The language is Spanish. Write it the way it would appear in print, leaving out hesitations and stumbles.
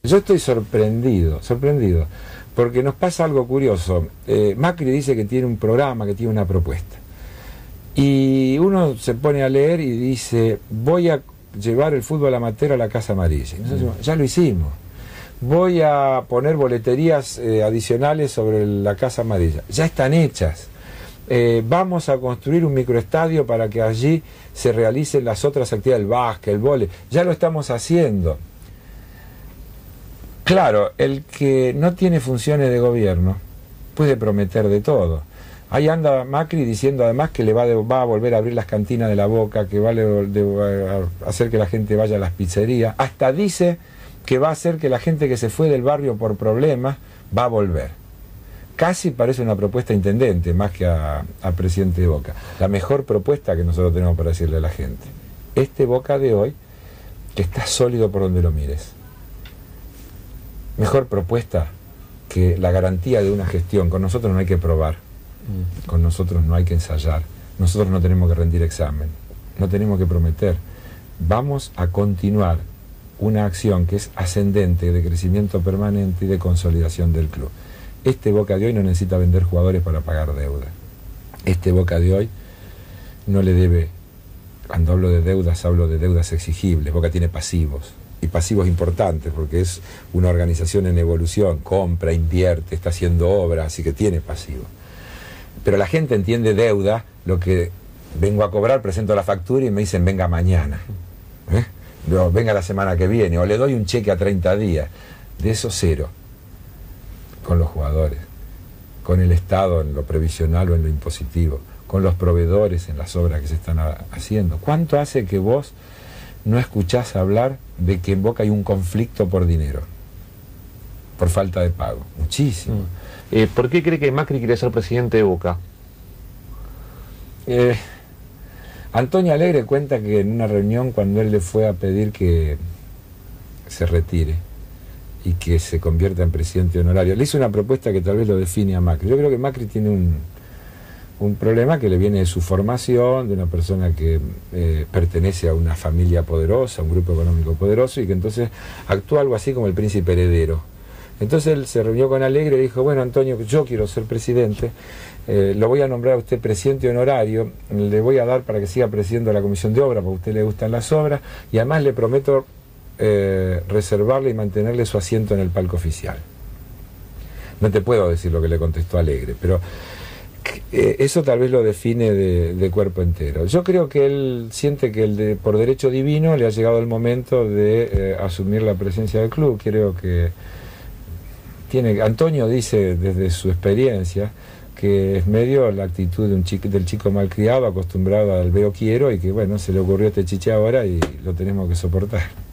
Yo estoy sorprendido, porque nos pasa algo curioso. Macri dice que tiene un programa, que tiene una propuesta. Y uno se pone a leer y dice, voy a llevar el fútbol amateur a la Casa Amarilla. Y nosotros decimos, ya lo hicimos. Voy a poner boleterías adicionales sobre la Casa Amarilla. Ya están hechas. Vamos a construir un microestadio para que allí se realicen las otras actividades, el básquet, el vóley. Ya lo estamos haciendo. Claro, el que no tiene funciones de gobierno puede prometer de todo. Ahí anda Macri diciendo además que va a volver a abrir las cantinas de la Boca, que va a hacer que la gente vaya a las pizzerías. Hasta dice que va a hacer que la gente que se fue del barrio por problemas va a volver. Casi parece una propuesta a intendente, más que a presidente de Boca. La mejor propuesta que nosotros tenemos para decirle a la gente. Este Boca de hoy, que está sólido por donde lo mires. Mejor propuesta que la garantía de una gestión. Con nosotros no hay que probar, con nosotros no hay que ensayar, nosotros no tenemos que rendir examen, no tenemos que prometer. Vamos a continuar una acción que es ascendente, de crecimiento permanente y de consolidación del club. Este Boca de hoy no necesita vender jugadores para pagar deuda. Este Boca de hoy no le debe, cuando hablo de deudas exigibles. Boca tiene pasivos. Y pasivos importantes, porque es una organización en evolución, compra, invierte, está haciendo obra, así que tiene pasivos. Pero la gente entiende deuda, lo que vengo a cobrar, presento la factura y me dicen venga mañana, no, venga la semana que viene, o le doy un cheque a 30 días. De eso cero, con los jugadores, con el Estado en lo previsional o en lo impositivo, con los proveedores en las obras que se están haciendo. ¿Cuánto hace que vos no escuchás hablar de que en Boca hay un conflicto por dinero, por falta de pago? Muchísimo. ¿Por qué cree que Macri quiere ser presidente de Boca? Antonio Alegre cuenta que en una reunión, cuando él le fue a pedir que se retire y que se convierta en presidente honorario, le hizo una propuesta que tal vez lo define a Macri. Yo creo que Macri tiene un problema que le viene de su formación, de una persona que pertenece a una familia poderosa, a un grupo económico poderoso, y que entonces actúa algo así como el príncipe heredero. Entonces él se reunió con Alegre y dijo, bueno, Antonio, yo quiero ser presidente, lo voy a nombrar a usted presidente honorario, le voy a dar para que siga presidiendo la comisión de obra, porque a usted le gustan las obras, y además le prometo reservarle y mantenerle su asiento en el palco oficial. No te puedo decir lo que le contestó Alegre, pero eso tal vez lo define de cuerpo entero. Yo creo que él siente que por derecho divino le ha llegado el momento de asumir la presidencia del club. Creo que Antonio dice desde su experiencia que es medio la actitud de del chico malcriado, acostumbrado al veo quiero, y que bueno, se le ocurrió este chiche ahora y lo tenemos que soportar.